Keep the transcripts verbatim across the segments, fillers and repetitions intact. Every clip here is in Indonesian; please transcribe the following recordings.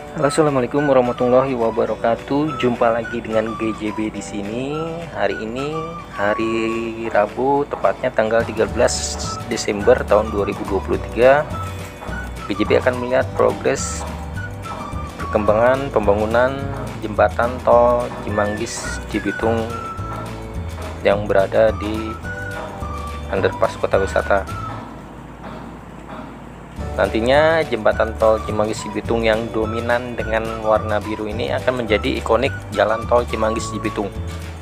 Halo, assalamualaikum warahmatullahi wabarakatuh. Jumpa lagi dengan G J B di sini. Hari ini hari Rabu, tepatnya tanggal tiga belas Desember tahun dua ribu dua puluh tiga. G J B akan melihat progres perkembangan pembangunan jembatan tol Cimanggis Cibitung yang berada di underpass Kota Wisata. Nantinya jembatan tol Cimanggis Cibitung yang dominan dengan warna biru ini akan menjadi ikonik jalan tol Cimanggis Cibitung.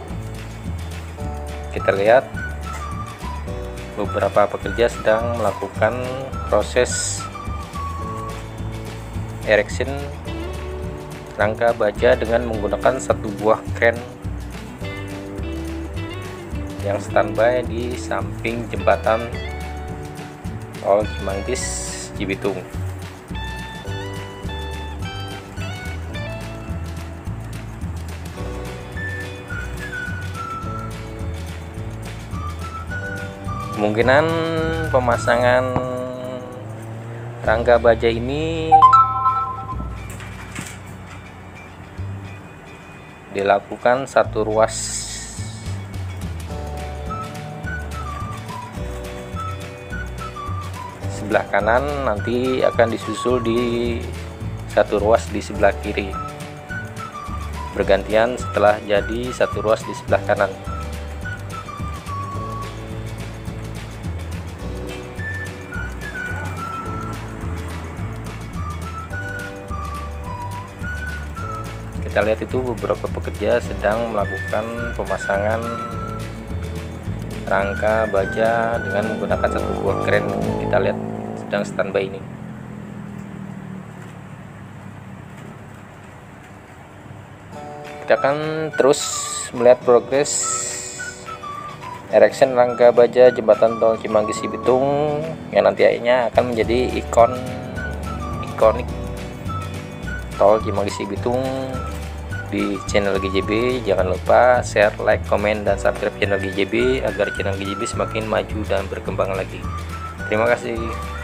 Kita lihat beberapa pekerja sedang melakukan proses erection rangka baja dengan menggunakan satu buah kren yang standby di samping jembatan tol Cimanggis Cibitung. Kemungkinan pemasangan rangka baja ini dilakukan satu ruas. Sebelah kanan nanti akan disusul di satu ruas di sebelah kiri, bergantian setelah jadi satu ruas di sebelah kanan. Kita lihat itu beberapa pekerja sedang melakukan pemasangan rangka baja dengan menggunakan satu buah kren. Kita lihat sedang standby ini. Kita akan terus melihat progres erection rangka baja jembatan tol Cimanggis Cibitung yang nantinya akan menjadi ikon ikonik tol Cimanggis Cibitung di channel G J B. Jangan lupa share, like, komen, dan subscribe channel G J B agar channel G J B semakin maju dan berkembang lagi. Terima kasih.